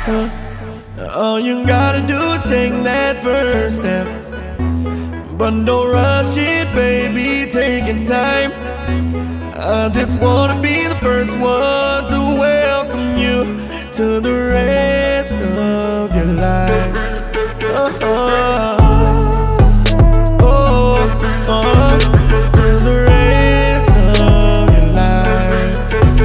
All you gotta do is take that first step, but don't rush it, baby, taking time. I just wanna be the first one to welcome you to the rest of your life. To the rest of your life.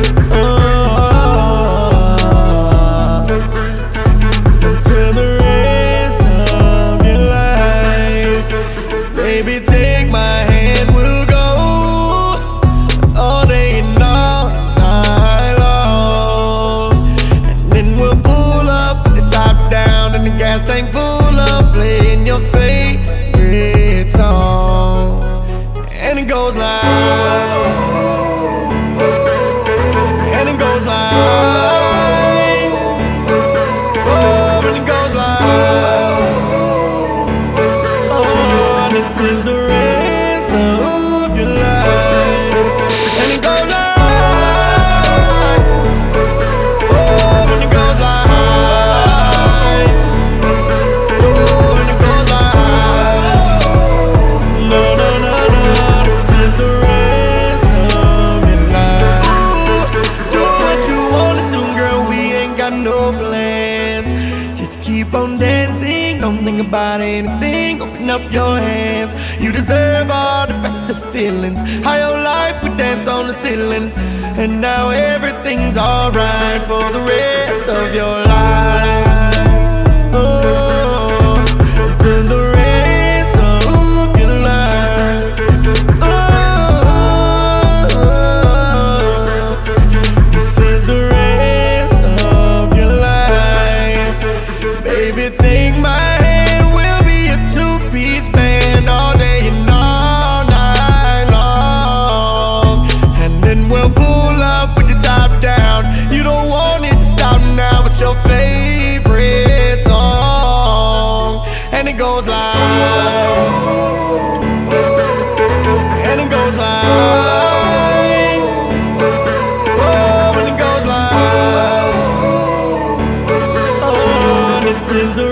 To the rest of your life. Baby, take my hand, we'll go all day and all night long. And then we'll pull up with the top down and the gas tank full of playing your favorite song. And it goes like, and it goes like, oh, and it goes like, oh, this is the rest of your life. And it goes like, oh, and it goes like, oh, and it goes like, no, no, no, no, this is the rest of your life. Do what you wanna do, girl, we ain't got no plans. Just keep on dancing, don't think about anything, open up your hands. You deserve all the best of feelings. How your life would dance on the ceiling. And now everything's alright for the rest of your life. Oh, to the rest of your life. Oh, this is the rest of your life. Baby, take my hand, we'll be a two-piece band all day and all night long. And then we'll pull up with the top down. You don't want it to stop now, it's your favorite song. And it goes like, and it goes like, oh, and it goes like, oh, this is the